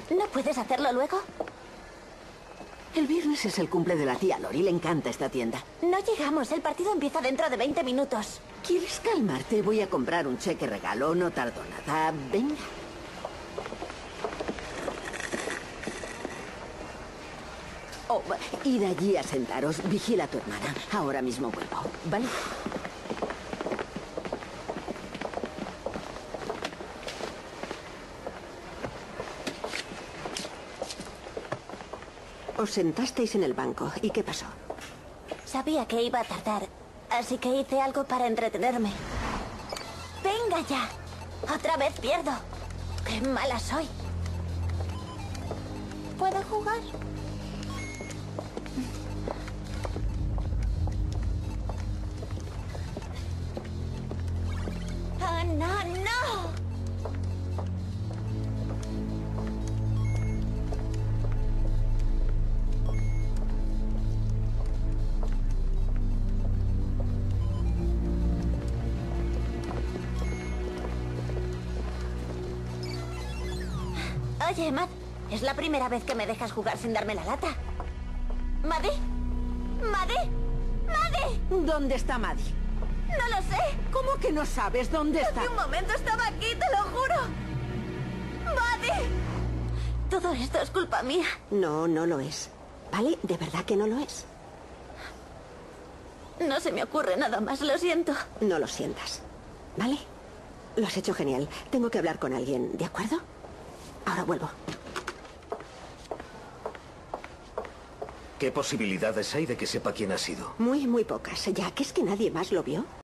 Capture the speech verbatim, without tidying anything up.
¿No puedes hacerlo luego? El viernes es el cumple de la tía Lori. Le encanta esta tienda. No llegamos. El partido empieza dentro de veinte minutos. ¿Quieres calmarte? Voy a comprar un cheque regalo. No tardo nada. Venga. Oh, id allí a sentaros. Vigila a tu hermana. Ahora mismo vuelvo, ¿vale? Os sentasteis en el banco. ¿Y qué pasó? Sabía que iba a tardar, así que hice algo para entretenerme. ¡Venga ya! ¡Otra vez pierdo! ¡Qué mala soy! ¿Puedo jugar? ¡Oh, no, no! Oye, Matt, es la primera vez que me dejas jugar sin darme la lata. ¿Maddie? ¿Maddie? ¡Maddie! ¿Dónde está Maddie? No lo sé. ¿Cómo que no sabes dónde está? Hace un momento estaba aquí, te lo juro. ¡Maddie! Todo esto es culpa mía. No, no lo es. ¿Vale? De verdad que no lo es. No se me ocurre nada más, lo siento. No lo sientas, ¿vale? Lo has hecho genial. Tengo que hablar con alguien, ¿de acuerdo? Ahora vuelvo. ¿Qué posibilidades hay de que sepa quién ha sido? Muy, muy pocas. Ya que es que nadie más lo vio.